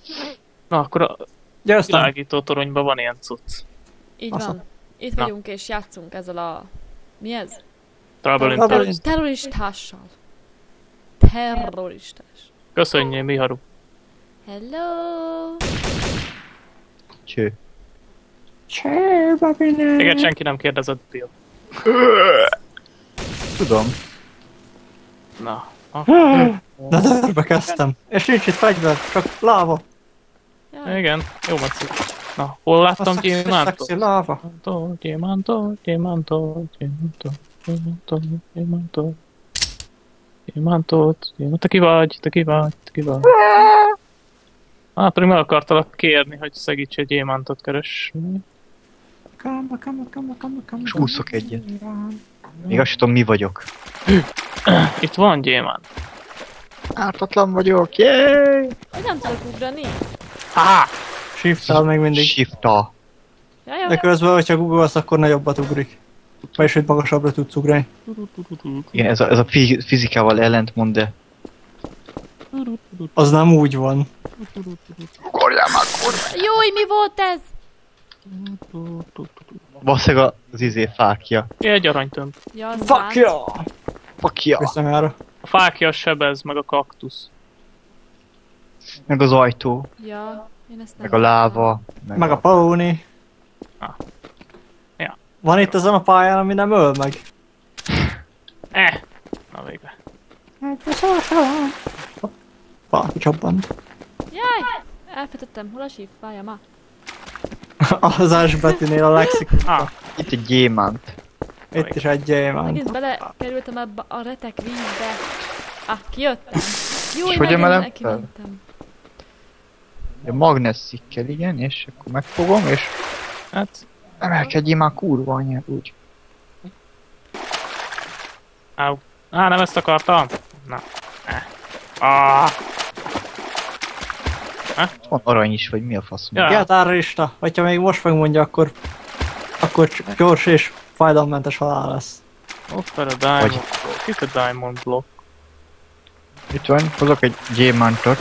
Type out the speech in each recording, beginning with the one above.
Na, akkor a Győztem. világító toronyban van ilyen cucc. Így Faszom. van. Itt vagyunk és játszunk ezzel a... Mi ez? Terrorist. Terroristással. Terroristás. Köszönjél, Miharu. Hello! Cső. Cső, babine. Téged senki nem kérdezett, Bill. Tudom. Na. Na dörbe kezdtem. És nincs itt fegyver, csak láva. Jaj. Igen, jó megszűk. Na, hol láttam A gyémántot? szexi láva. Gyémántot. Te ki vagy? Hát pedig meg akartalak kérni, hogy segíts egy gyémántot keresni. És úszok egyet. Még azt sem tudom, mi vagyok. Itt van gyémánt. Ártatlan vagyok, jéééé! Hogy nem tudok ugrani? Shift-tel még mindig. Shift-a. Jaj. De közben, hogyha googolsz, akkor nagyobbat ugrik. Vagyis, hogy magasabbra tudsz ugrani. Igen, ez a fizikával ellentmond, de... Az nem úgy van. Ugorjál már, kurva! Jój, mi volt ez? Valószínűleg az fákja. Egy aranytömb. Ja, az Fuck bánt. yeah! Fakja! Bizonyára. A fákja sebez, meg a kaktusz. Meg az ajtó, Ja, én ezt nem meg a láva, Meg a pony. Ah. Ja. Van itt ezen a pályán, ami nem öl meg. Na végre. Valaki csabbant. Jaj! Elfetettem, hol a shift? Várjál már. Az S betűnél a lexikon. Itt egy gyémánt. Itt is egy gyémánt. Megint belekerültem ebbe a retek vízbe. Kijöttem. Jó, És én hogy emelem neki fel? mentem. A magnesszikkel, igen, és akkor megfogom, és Hát, emelkedjél már kurva anyád, úgy. nem ezt akartam. Na. Van arany is, vagy mi a fasz? Ja. Ja, terrorista. Hogyha még most megmondja, akkor gyors és fájdalommentes halál lesz. Ott van a Diamond Block. Itt a Diamond Block. Itt van, hozok egy gyémántot.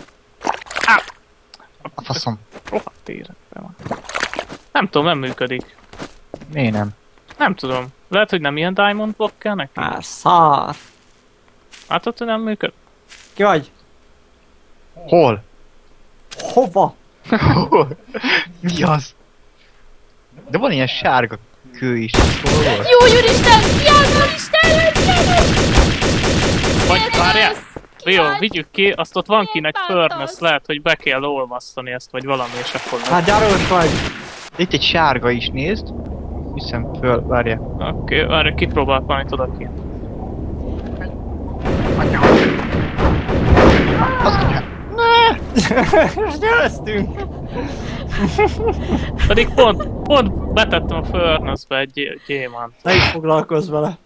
A faszom. Rohadt életben van. Nem tudom, nem működik. Miért nem? Nem tudom. Lehet, hogy nem ilyen Diamond Block kell neki? Már szár. Látod, hogy nem működik? Ki vagy? Hol? Hova? Hol? Mi az? De van ilyen sárga kő is. Hol volt? Jó, úristen! Jaj, úristen! Vagy várjál! Jó, vagy? vigyük ki, azt ott van kinek Miért furnace, bántasz? lehet, hogy be kell olvasztani ezt, vagy valami, és akkor... Hát gyarós vagy. Itt egy sárga is, nézd. Hiszem föl, várja. Oké, várj, kipróbálok valamit odakint. Az anyám. És győztünk. Pedig pont betettem a furnace-be egy gyémánt. Ne is foglalkozz vele.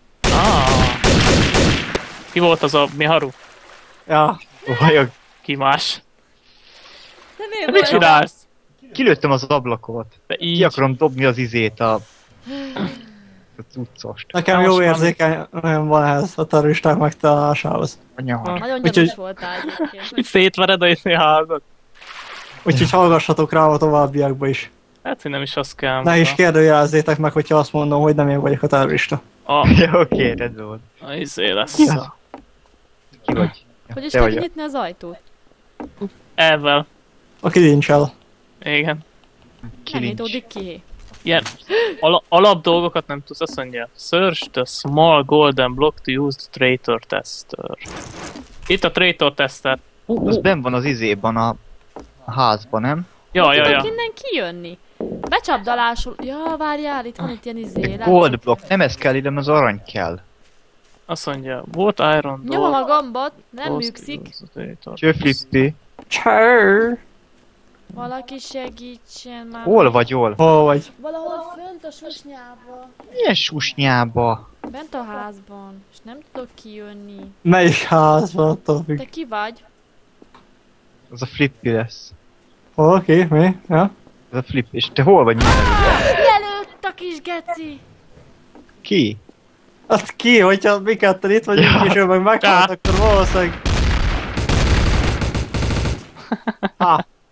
Ki volt az a Miharu? Ja. Vajog. Ki más? De De miért mit vagy? csinálsz? Kilőttem az ablakot. De Ki így. akarom dobni az a cuccost. Nekem Na, jó most érzékeny van ehhez a terroristák megtalálásához. Anyám. Nagyon Úgyhogy- nyomos voltál egyébként. Itt szétvered a házat. Úgyhogy hallgassatok rá a továbbiakba is. Hát, hogy nem is azt kell. Ne is kérdőjelezzétek meg, hogyha azt mondom, hogy nem én vagyok a terrorista. Jó, oké, rendben van. A izé lesz. Ki az? Ki vagy? Hogy is Te kell vagy a- nyitni az ajtót? Elvel. Aki nincs el. Igen. Nem Kilincs. nyitódik ki. Ilyen alap dolgokat nem tudsz, azt mondja. Search the small golden block to use the traitor tester. Itt a traitor tester. Az benn van az a házban, nem? Ja. Tudok innen kijönni? Becsapdalásul... Ja, várjál, itt van itt ilyen izé. Gold block, nem ez kell ide, mert az arany kell. Azt mondja, what iron door? Nyomom a gombot, nem was műkszik. to use the traitor Cső Flippi. Cső. Valaki segítsen már. Hol vagy, hol? Hol vagy? Valahol fönt a susnyába. Milyen susnyába? Bent a házban. És nem tudok kijönni. Melyik házban attól függ? Te ki vagy? Az a Flippi lesz. Hol, ki, mi? Ja? Ez a Flippi. És te hol vagy? Lelőtt a kis geci! Ki? Hát ki, hogyha mi ketten itt vagyunk, és ő meg meghalt, akkor valószínűleg...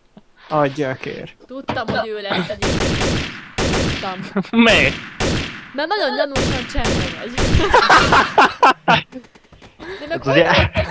Adja kér. Tudtam, hogy ő lesz egyébként. Tudtam. Miért? Mert nagyon gyanúsan csendben vagy. De meg Ugye?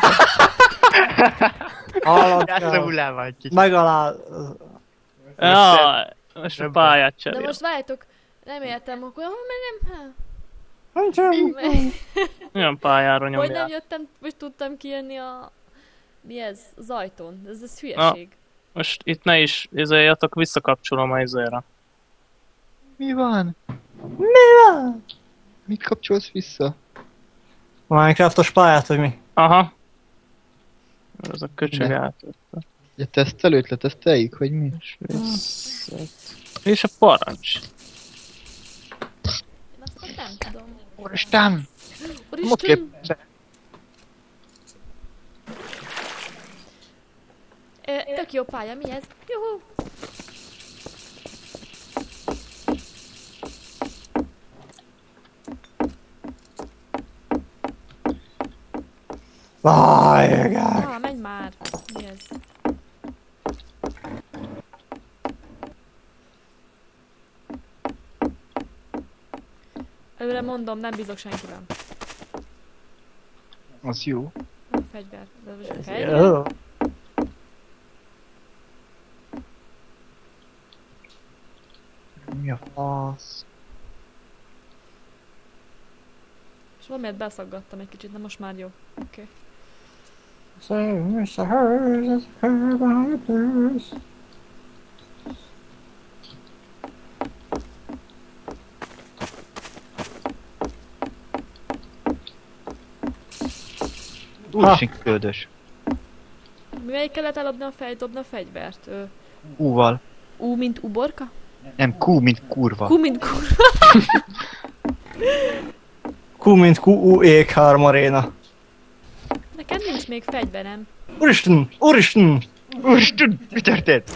Hallod, Játszom hullával egy kicsit. megalá... Ja, most a pályát De cserél. most várjátok, nem értem, akkor mert nem... Nincsen. Milyen pályára Hogy nem nyomjál? jöttem, vagy tudtam kijönni a... Mi ez? Az ajtón. Ez hülyeség. Most itt ne is izéljetek, visszakapcsolom a izére. Mi van? Mi van? Mit kapcsolsz vissza? Minecraftos pályát, vagy mi? Aha. Ez a köcsög Ne. átött. Ja, tesztelőt leteszteljük, hogy mi? És a parancs. Én azt nem tudom. Úristen! Most Úristen! léptem be. Tök jó pálya, mi ez? Juhu! Vájjegák. Menj már! Mi ez? Előre mondom, nem bízok senkiben. Az jó. Nem fegyver. De most fegyver? Jó. Mi a fasz? És valamiért beszaggattam egy kicsit, de most már jó. Oké. Say, Mr. Hers, it's her behind the blues. Úristen köldös. Melyik kellett eladni a dobni a fegyvert? U-val. U mint uborka? Nem, Q, mint kurva. Q mint kurva. Q mint Q, éghár maréna. Nekem nincs még fegyverem. Úristen! Úristen! Úristen, mi történt?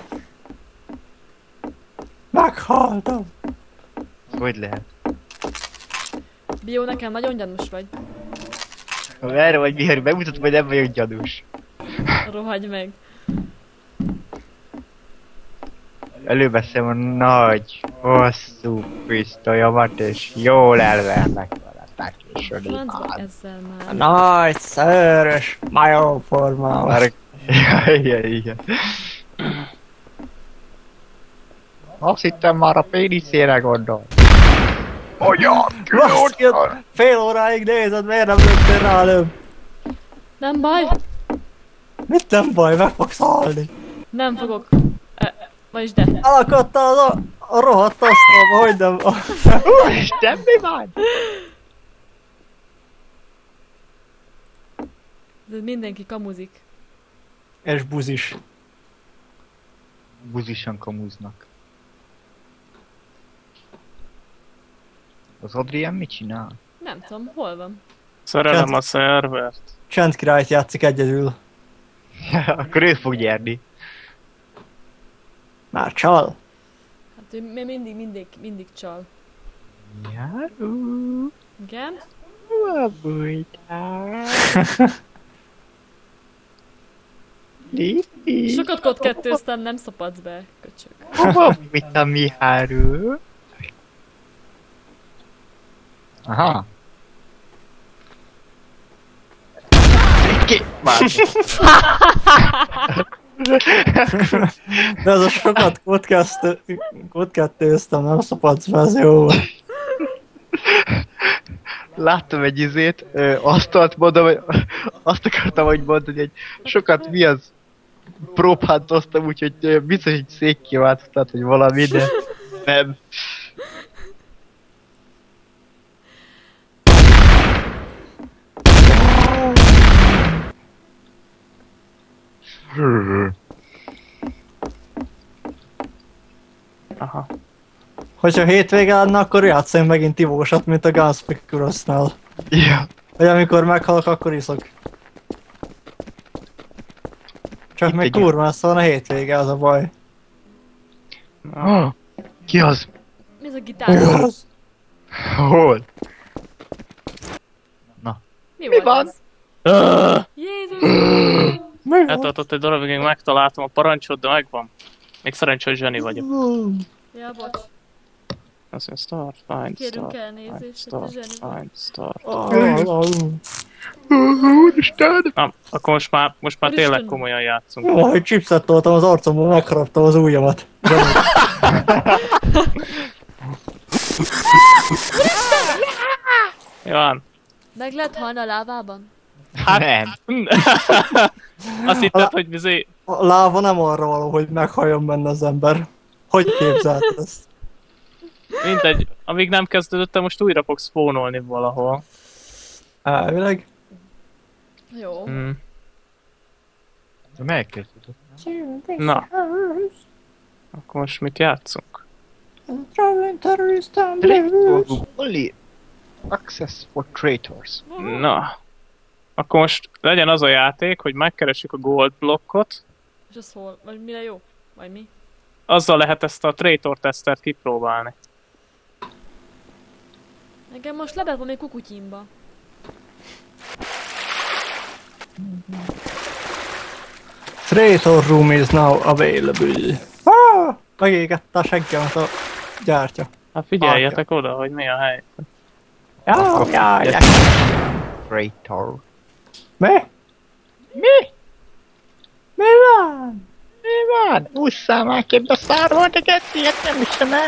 Meghaltam! Hogy lehet? Bio, nekem nagyon gyanús vagy. Ha erre vagy miért megmutatom, hogy nem vagyok gyanús. Rohagy meg. Előveszem a nagy, hosszú pisztolyomat, és jól elvernek veletek, és Francba ezzel már. Nagy, szőrös, majomformával. már... igen, igen. Azt hittem már a péniszére gondol. Olyan, Baszki, fél óráig nézed, miért nem lőttél rá előbb? Nem baj. Mit nem baj, meg fogsz halni. Nem fogok. Vagyis de. Elakadtál a rohadt asztalba, hogy nem... Úristen, mi van? De mindenki kamuzik. És buzis. Buzisan kamuznak. Az Adrien mit csinál? Nem tudom, hol van? Szerelem a szervert. Csend királyt játszik egyedül. Akkor ő fog nyerni. Már csal. Hát ő mindig csal. Járó, Igen? hova bújtál? Lépj! Sokat kotkettőztem, nem szapadsz be, köcsög. Hova bújtál, Miháru? Aha. Ki? De az a sokat kotkettőztem, nem szapadsz be, ez jó volt. Láttam egy izét, asztalt mondom, hogy azt akartam, hogy mondani, hogy sokat mi az próbáltoztam, úgyhogy biztos, hogy székkiváltoztat, hogy valami, de nem. Aha. Hogyha hétvége lenne, akkor játszunk megint ivósat, mint a Gunspicurosnál. Ja. Vagy amikor meghalok, akkor iszok. Csak Itt még egy- kurva messze van a hétvége, az a baj. Oh, ki az? Mi ez a gitár? Az. Hol? Mi volt van? ez? Jézus! Eltartott egy darabig, még megtaláltam a parancsot, de megvan. Még szerencsé, hogy zseni vagyok. Ja, bocs. Azt mondja, start, find, Kérünk start, elnézést, find, hogy te start, zseni vagy. find, start. Úristen! Na, akkor most már Úristen. tényleg komolyan játszunk. Hogy chipset toltam az arcomból, megharaptam az ujjamat. Ján. Meg lehet halni a lávában? Hát, Nem. azt hitted, hogy bizé... A láva nem arra való, hogy meghalljon benne az ember. Hogy képzelted ezt? Mindegy, amíg nem kezdődött, te most újra fogsz spónolni valahol. Elvileg. Jó. Hmm. Megkezdődött. Na. Akkor most mit játszunk? Only access for traitors. Na. Akkor most legyen az a játék, hogy megkeressük a gold blokkot. És az hol? Vagy mire jó? Vagy mi? Azzal lehet ezt a traitor tesztert kipróbálni. Nekem most lebeg van még kukutyimba. Traitor room is now available. Megégette a seggemet a gyártya. Hát figyeljetek oda, hogy mi a hely. Jaj. Traitor. Mi? Mi? Mi van? Mi van? Ússzál már ki a szároldaget, ilyet nem hiszem el.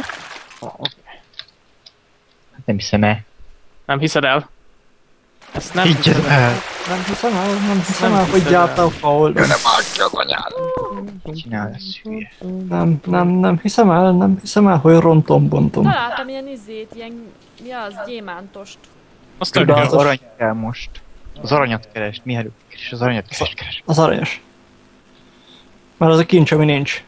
Nem hiszem el. Nem hiszed el? Ezt nem Higgyed hiszed el. el. Nem hiszem el, hogy hiszed gyárta a el. faul. Nem adja az anyád. Csinál ez hülye. Nem hiszem el, hogy rontom-bontom. Találtam ilyen izét, ilyen... Mi az? Gyémántost. Azt tök Csodálatos. jó. Az arany kell most. Az aranyat keresd, Mihály, és az aranyat keresd. Az aranyos. Mert az a kincs, ami nincs.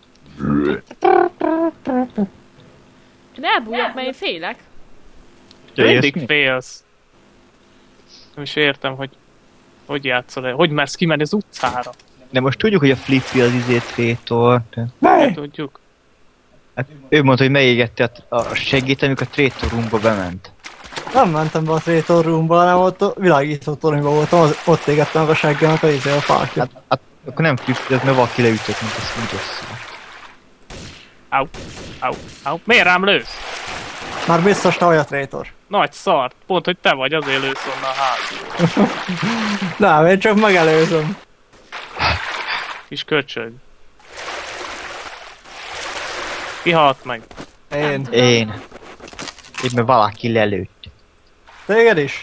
Én elbújok, mert én félek. Mindig félsz. Nem is értem, hogy játszol el. Hogy mersz kimenni az utcára? De most tudjuk, hogy a Flippy az traitor. Ne! Tudjuk. Hát ő mondta, hogy megégette a segít, amikor a traitor roomba bement. Nem mentem be a Traitor roomba, hanem ott a világító toronyban voltam, ott égettem meg a seggemet a izé a fákja. Hát akkor nem Flippy, ez mert valaki leütött, mint azt úgy össze. Au. Miért rám lősz? Már biztos te vagy a Traitor. Nagy szart. Pont, hogy te vagy, azért lősz onnan hát. Nem, én csak megelőzöm. Kis köcsög. Ki halt meg? Én. Én mert valaki lelőtt. Téged is?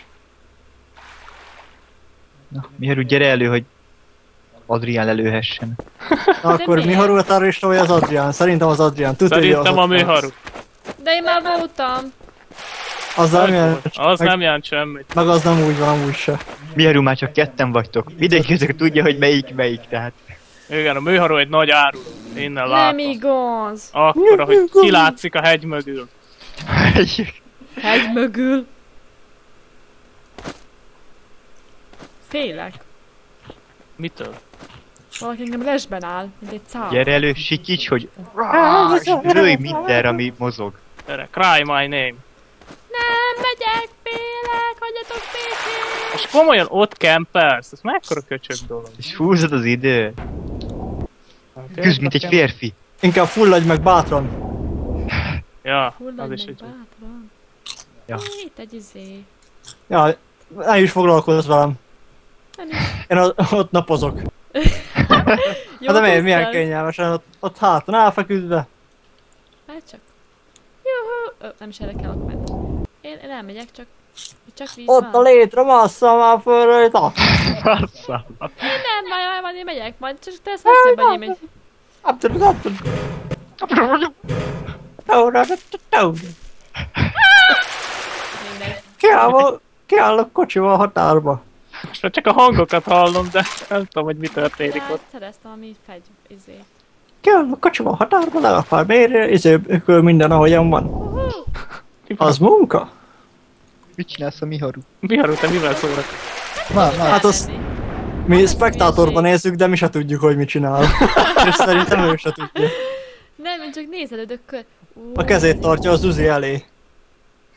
Na, Mihály, gyere elő, hogy Adrián lelőhessen. Na, akkor miért? Miharu a terrorista vagy az Adrián? Szerintem az Adrián. Tudod, hogy Szerintem az a Adrián. Miharu. De én már voltam. Az nem jelent, Az meg, nem jelent semmit. meg az nem úgy van, amúgy se. Mihály, már csak ketten vagytok. Mindenki ezek tudja, hogy melyik, tehát. Igen, a Miharu egy nagy áruló. Innen Nem látom. igaz. Akkora, hogy kilátszik a hegy mögül. Hegy mögül. Félek. Mitől? Valaki engem lesben áll, mint egy szál. Gyere elő, sikíts, hogy és lőj mindenre, ami mozog. Gyere, cry my name. Nem megyek, félek, hagyjatok békén. És komolyan ott campelsz, ez mekkora köcsög dolog. És húzod az idő. Küzd, mint egy férfi. Inkább fulladj meg bátran. Ja, az Hulladj is meg egy... bátran. Ja. Itt egy izé. Ja, nem is foglalkozz velem. Nem is. Én ott napozok. Jó, Hát de milyen tisztelt. kényelmesen, ott háton elfeküdve. Hát csak. Juhu. Nem is erre kell akkor menni. Én elmegyek, csak víz Ott a van. létre, massza már föl rajta. Bassza. Nem baj, van, én megyek, majd csak te ezt eszébe, hogy én megy. Mindegy. Kiállok kocsival a határba. Most már csak a hangokat hallom, de nem tudom, hogy mi történik Hát, ott. szereztem ami izé. Kiállok kocsival a határba, le akar mérni, izéből minden ahogyan van. Az munka? Mit csinálsz a Miharu? Miharu, te mivel szórakozol? Hát azt mi spektátorban nézzük, de mi se tudjuk, hogy mit csinál. És szerintem ő se tudja. Nem, én csak nézelődök kör. A kezét tartja az Uzi elé.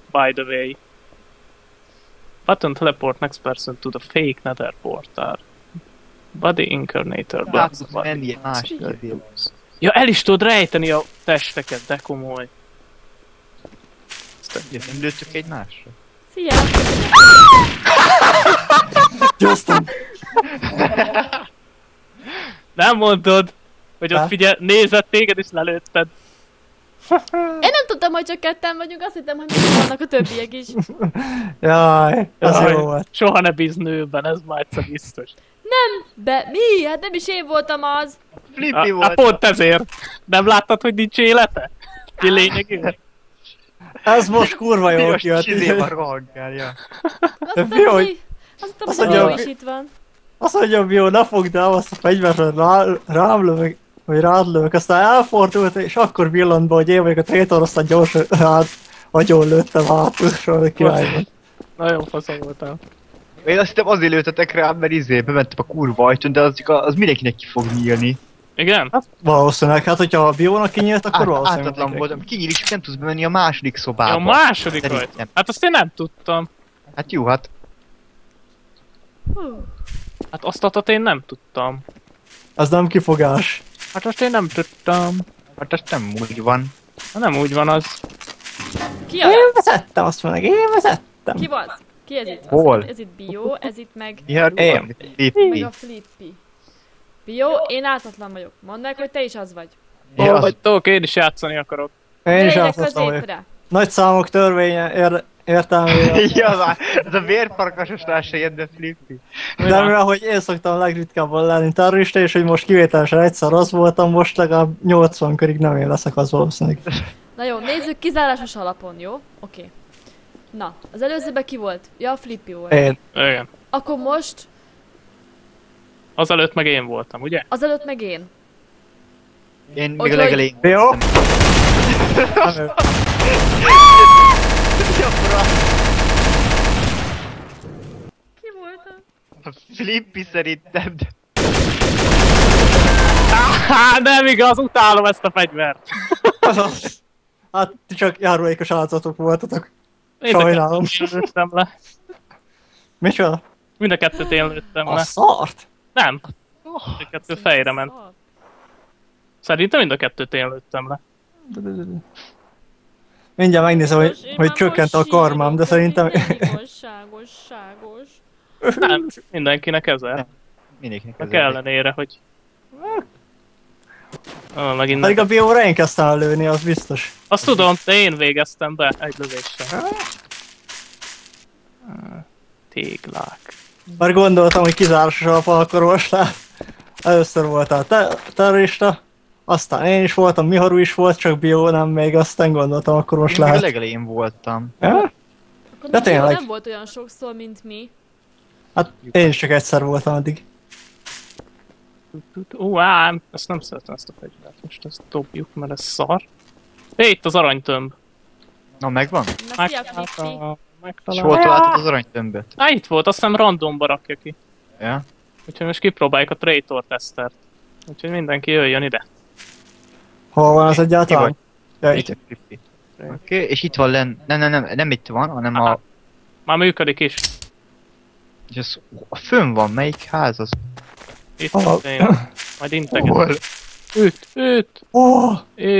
by the way. Button teleport next person to the fake nether portal. Body incarnator blocks the body. Menni egy másik izébe. Ja, el is tudod rejteni a testeket, de komoly. Nem lőttük egymásra? Szia! Győztem! Nem mondod, hogy ott Ha? figyel, nézett téged és lelőtted. Én nem tudtam, hogy csak ketten vagyunk, azt hittem, hogy még vannak a többiek is. Jaj, ez Jaj, jó volt. soha ne bízz nőben, ez már egyszer biztos. Mi? Hát nem is én voltam az. Flippi Hát volt! pont ezért. Nem láttad, hogy nincs élete? Mi lényegű? Ez most kurva jó Piros kijött. csizével rohangálja. Azt De hittem, mi, hogy- hogy... Azt hittem, azt hogy mondja, a hogy- is itt van. Azt mondja, jó, ne fogd el azt a fegyvert, rám lövök, vagy rád lövök, aztán elfordult, és akkor villant be, hogy én vagyok a traitor, aztán gyorsan rád agyon lőttem hátul, királyban. Nagyon faszom voltál. Én azt hittem azért lőttetek rám, mert bementem a kurva ajtón, de az mindenkinek ki fog nyílni. Igen? Hát valószínűleg, hát hogyha a biónak kinyílt, akkor valószínűleg. Ártatlan voltam. Kinyíl is, nem tudsz bemenni a második szobába. Ja, a második Szerintem. rajta. Hát azt én nem tudtam. Hát jó, hát. Hú. Hát azt én nem tudtam. Az nem kifogás. Hát azt én nem tudtam. Hát ez nem úgy van. Hát nem úgy van az. Ki az? Én vezettem, azt mondják, én vezettem. Ki az? Ki ez itt? Hol? Ez itt Bio, ez itt meg... Ilyen Én. van, Flippy. Meg a Flippy. Bio, én ártatlan vagyok. Mondd meg, hogy te is az vagy. Ja, Hol az- vagytok? Én is játszani akarok. Én is Gyere ide átadtam vagyok. középre. Nagy számok törvénye értelmére. Ja, már, ez a vérfarkasosnál se jön, de Flippy. De mivel, hogy én szoktam legritkábban lenni terrorista, és hogy most kivételesen egyszer az voltam, most legalább 80 körig nem én leszek az valószínűleg. Na jó, nézzük kizárásos alapon, jó? Oké. Na, az előzőben ki volt? Ja, a Flippy volt. Én. Igen. Akkor most, Azelőtt meg én voltam, ugye? azelőtt meg én. Én még Úgyhogy- a legelején. Jó? Ki voltam? A Flippy szerintem. de- Há, nem igaz, utálom ezt a fegyvert. Hát ti csak járulékos áldozatok voltatok. Mind a Sajnálom. kettőt én lőttem le. Micsoda? Mind a kettőt én lőttem A le. szart? Nem. Mind a kettő fejre ment. Szerintem mind a kettőt én lőttem le. Mindjárt megnézem, Én hogy már csökkent a most karmám, de sírok, szerintem... minden igazságos. Nem, mindenkinek ezer. Mindenkinek Meg ez ellenére, hogy... Megint Pedig nem. a bióra én kezdtem el lőni, az biztos. Azt tudom, de én végeztem be egy lövéssel. Téglák. Már gondoltam, hogy kizárásos alapon akkor most először voltál terrorista, aztán én is voltam, Miharu is volt, csak bió nem még, aztán gondoltam, akkor most Én még a lehet. legelején voltam. Ja? Akkor De de tényleg. nem volt olyan sokszor, mint mi. Hát én is csak egyszer voltam addig. Ám, ezt nem szeretem ezt a fegyvert. Most ezt dobjuk, mert ez szar. Hé, itt az aranytömb. Na, megvan? Na, szia, Flippy. És hol Megtalálom. találtad az aranytömböt? Itt volt, azt hiszem randomba rakja ki. Ja? Úgyhogy most kipróbáljuk a Traitor tesztert. Úgyhogy mindenki jöjjön ide. Hol van az Ki egyáltalán? vagy? Ja, Itt a Flippy. Oké, és itt van nem itt van, hanem Aha. a... Már működik is. És ez fönn van, melyik ház az? Itt Aha. én. Majd integet. Hol? Itt. Ó,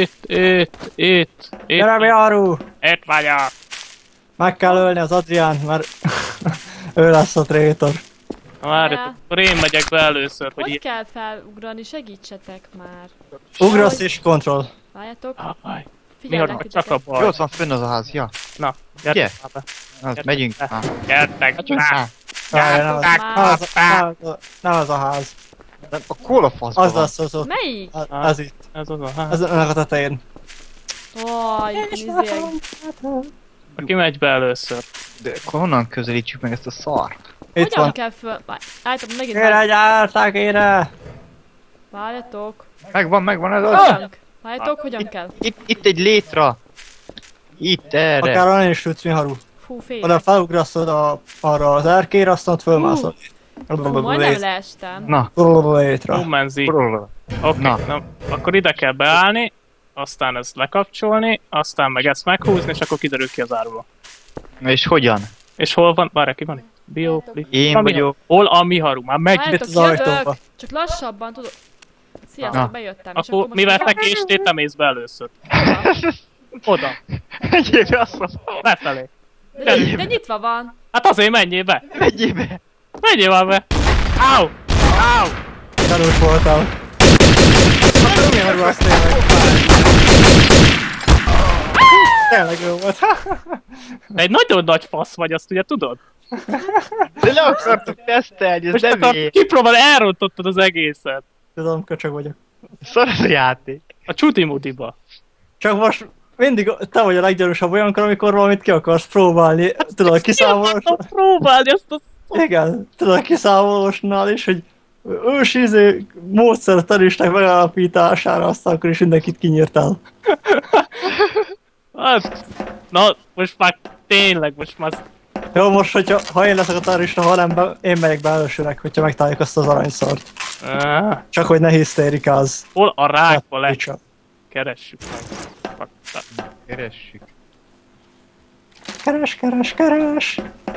gyere Miharu! Itt vagyok. Meg kell ölni az Adriánt, mert ő lesz a traitor. Na várjatok, akkor én megyek be először, hogy Hogy így... kell felugrani? Segítsetek már. Ugrasz és kontroll. Várjatok, Miharu, figyelnek csak titeket. a Jó, bal. ott van fönn az a ház, ja. Na, Ugye? gyertek már be. Az, megyünk be. már. Gyertek Hát már. Várj, nem az- Már. nem az a ház. A kólafaszban Az van. lesz az ott. Melyik? Ez itt. Ez az a ház. Ez ennek a tetején. Ó, itt izék. Aki megy be először. De akkor honnan közelítsük meg ezt a szart? Itt Hogyan van. kell föl... Állítom, megint Gyere, gyárták ére! Várjatok. Megvan ez az. Hogyan? Várjatok, hogyan kell? Itt egy létra. Itt, erre. Akár onnan is tudsz, Miharu. Fú, félek. Oda felugrasz arra az erkére, aztán ott fölmászol. Fú, majdnem leestem. Na. Létre. Humanzi. Brrr. Oké, Na. na, akkor ide kell beállni, aztán ezt lekapcsolni, aztán meg ezt meghúzni, és akkor kiderül ki az áruló. Na és hogyan? És hol van? Várj, ki van itt? Bio, Én a vagyok. Miharu. Hol a Miharu? Már megy. Várjatok, az ajtóba. jövök. Csak lassabban, tudod. Sziasztok, Na. bejöttem. és Akkor most mivel te megállok. késtél, te mész be először. Oda, Megyél be, azt mondom. befelé. De nyitva van. Hát azért menjél be! Megyél be. Menjél már be! Áu! Áu! Gyanús voltál. Hát Miharu azt tényleg. Tényleg jó volt. Te egy nagyon nagy fasz vagy, azt ugye tudod? De le akartuk tesztelni, ez Most nem akkor én. kipróbál, elrontottad az egészet. Tudom, köcsög vagyok. Szar ez a játék. A csutimutiba. Csak most mindig te vagy a leggyanúsabb olyankor, amikor valamit ki akarsz próbálni. Tudod, a kiszámolós... Próbáltam próbálni azt a... Igen, tudod, a kiszámolósnál is, hogy ősi módszer a terüstek megállapítására, aztán akkor is mindenkit kinyírtál. Hát... Na, most már tényleg, most már... Jó, most, ha én leszek a terrorista, ha nem, én megyek be elsőnek, hogyha megtaláljuk azt az aranyszart. Csak hogy ne hisztérikáz. Hol a rákba le? Picsa. Keressük meg. Keressük. Keres.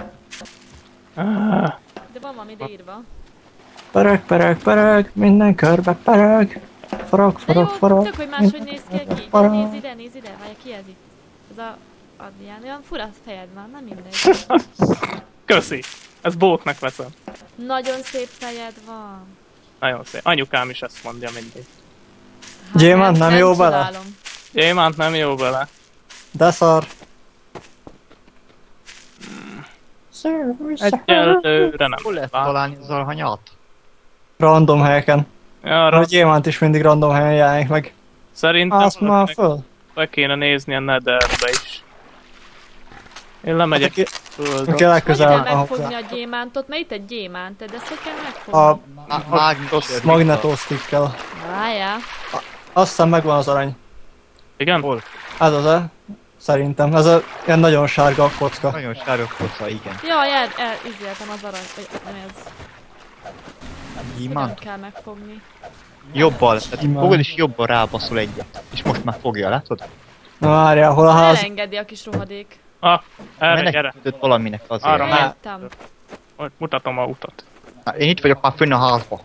De van valami ide írva. Pereg, minden körbe pereg. Forog. Tök, hogy máshogy néz ki ki. Nézd ide, várj, ki ez itt? Ez a Adrián, olyan fura fejed van, nem mindegy. Köszi. Ez bóknak veszem. Nagyon szép fejed van. Nagyon szép. Anyukám is ezt mondja mindig. Gyémánt nem jó bele? csodálom. Gyémánt nem jó bele. De szar. Egyelőre nem. Hol lehet találni az aranyat? Random helyeken. Arra A gyémánt is mindig random helyen jelenik meg. szerintem Azt már föl. be kéne nézni a Netherbe is. Én lemegyek Aki földre. Hogy kell legközelebb megfogni hozzá. a gyémántot? Mert itt egy gyémánt, de ezt hogy kell megfogni? A magnetosztikkel. Várjál. Azt hiszem megvan az arany. Igen? Hol? Ez az-e? Szerintem. Ez a ilyen nagyon sárga kocka. Nagyon sárga koca, igen. Jaj, izéltem az arany, vagy nem ez. Nem Gyémánt? kell megfogni. Jobbal, tehát Gyémánt. fogod és jobban rábaszol egyet. És most már fogja, látod? Na várjál, hol a ház? Elengedi a kis rohadék. Erre, gyere. Menekültött valaminek azért. Arra már. Értem. Majd mutatom a utat. Na, én itt vagyok már fönn a házba.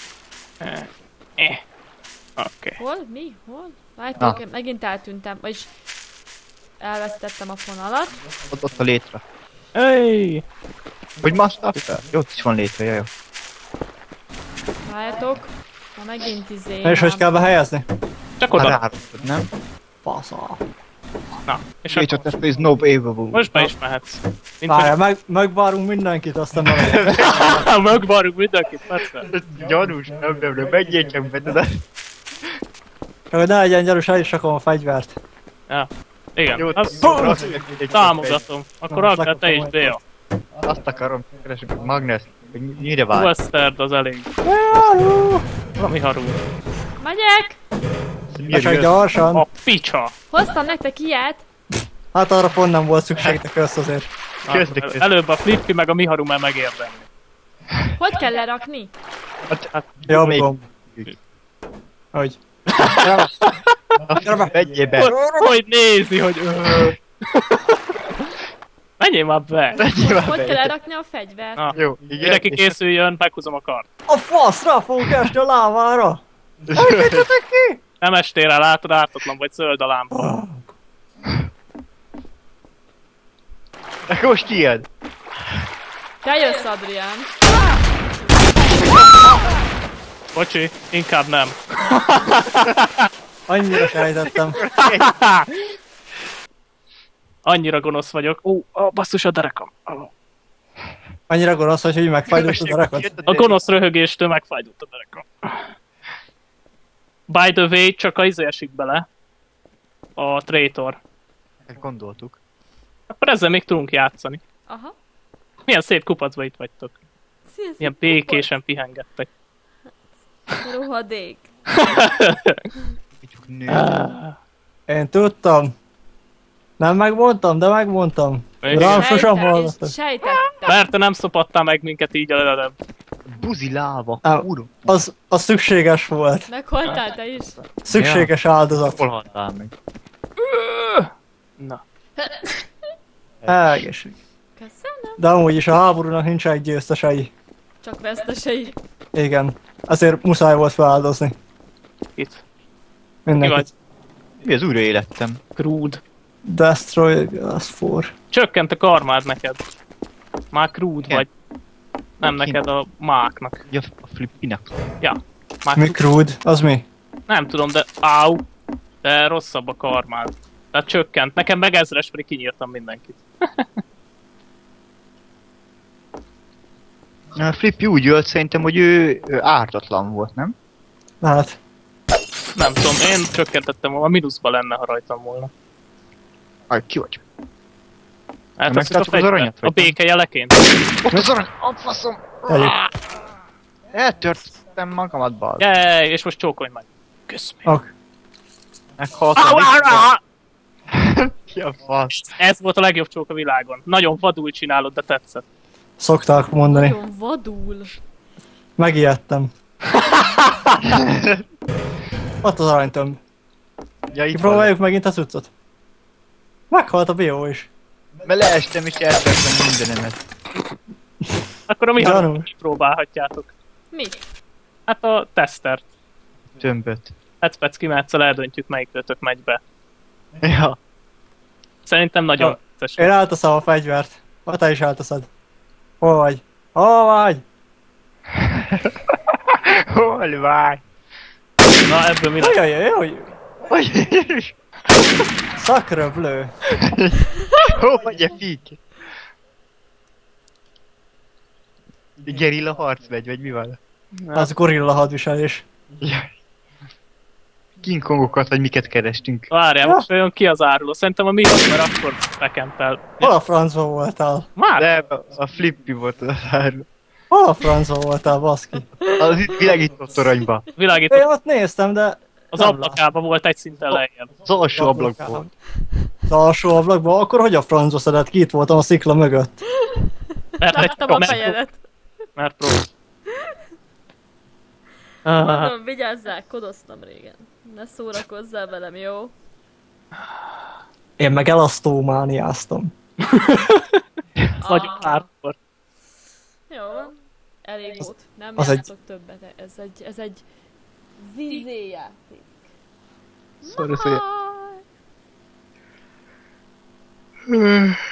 Oké. Hol? Mi? Hol? Várjátok, én megint eltűntem, vagyis elvesztettem a fonalat. Ott a létre. Hey! Hogy más fel? Jó, ott is van létre, jaj. Várjátok. Na megint És hogy kell behelyezni? Csak Hát oda. rárasztod, nem? Fasza. Na, és És akkor ott ez no available. most be is mehetsz. Mint Várjál, megvárunk mindenkit, aztán nem. hogy megvarjuk mindenkit, persze. Gyanús, nem, menjél csak be, tudod. Hogy ne legyen gyanús, el is rakom a fegyvert. Igen, Jó, azt jó, támogatom. Akkor Most akár te is, lekapom Béa. Azt akarom, keresünk a Magnus. Hogy mire vár? Westerd az elég. Valami harú. Megyek! De csak gyorsan. A picsa! Hoztam nektek ilyet! Hát arra pont nem volt szükség, de kösz azért. Köszönjük. Előbb a Flippi meg a Miharu már megérdemli. Hogy kell lerakni? Jobb még- gomb. Hogy? Menjél be! Hogy nézi, hogy... Menjél már be! Menjél már Hogy kell be! lerakni a fegyvert? Na, Jó, igen. mindenki készüljön, meghúzom a kart. A fasz, rá fogunk esni a lávára! Nem estél rá, látod, ártatlan vagy, zöld a lámpa. Akkor most ilyen. Te jössz, Adrián! Bocsi, inkább nem. Annyira sejtettem. Annyira gonosz vagyok. Ó, basszus a derekam. Annyira gonosz, hogy úgy megfájdult a derekot. A gonosz röhögéstől megfájdult a derekam. By the way, csak a izé esik bele. A Traitor. Gondoltuk. Akkor ezzel még tudunk játszani. Aha. Milyen szép kupacba itt vagytok. Szia, Milyen békésen pihengettek. Rohadék. Csak nő. Én tudtam. Nem megmondtam, de megmondtam. Rám sosem hallottak. Sejtettem. Mert te nem szopattál meg minket így előbb. Buzi láva. Á, Uram. Az szükséges volt. Meghaltál te is? Szükséges áldozat. Hol haltál meg? Na. Egészség. Köszönöm. De amúgy is a háborúnak nincsenek győztesei. Csak vesztesei. Igen. Ezért muszáj volt feláldozni. Itt. Mi Mindenkit. vagy? Mi az újra élettem? Crude. Destroy Glass 4. Csökkent a karmád neked. Már crude Igen. vagy. Nem Kint. neked a máknak. Ja, a Flippinek. Ja. Már Mi crude? Az mi? Nem tudom, de áú. De rosszabb a karmád. Tehát csökkent. Nekem meg ezres, pedig kinyírtam mindenkit. A Flippi úgy ölt szerintem, hogy ő ártatlan volt, nem? Hát. Nem tudom, én csökkentettem volna, mínuszba lenne, ha rajtam volna. Aj, ki vagy? Eltesszük a Megtartjuk az aranyat, fegyvert. A vagy béke jeleként. Ott az arany! A faszom! Tegyük. Eltörtem magamat, bal. Jej, és most csókolj meg. Kösz meg. Ok. Meghaltam. Au, au, au! Ki a fasz? Ez volt a legjobb csók a világon. Nagyon vadul csinálod, de tetszett. Szokták mondani. Nagyon vadul. Megijedtem. Ott az aranytömb. Ja, itt van. Kipróbáljuk megint a cuccot. Meghalt a bió is. Mert leestem és eltettem mindenemet. Akkor a mi Gyanús. hangot is próbálhatjátok. Mi? Hát a tesztert. Tömböt. Hetspec kimetszal eldöntjük, melyikőtök megy be. Ja. Szerintem nagyon Ja. vicces. Én elteszem a fegyvert. Ha te is elteszed. Hol vagy? Hol vagy? Hol vagy? Na ebből mi lesz? Jaj. Hogy? Szakröblő. Hol vagy a fik? Gerilla harc megy, vagy mi van? Az gorilla hadviselés. Jaj. King Kongokat, vagy miket kerestünk? Várjál, most jön ki az áruló. Szerintem a mi az, mert akkor bekempel. Hol a francba voltál? Már? De a Flippy volt az árul. Hol a francba voltál, baszki? Az itt világított toronyba. Világított. Én ott néztem, de... Az nem ablakában volt egy szinten lejjebb. Az alsó láttam. ablakból. Az alsó ablakban? Akkor hogy a francba szedett ki? Itt voltam a szikla mögött. Láttam a fejedet. Mert próbál. Mondom, vigyázzál, kodoztam régen. Ne szórakozzál velem, jó? Én meg elasztómániáztam. Nagyon hardcore. Jó van. Elég volt. Nem az játszott többet. Ez egy zizé játék. Szóval Bye.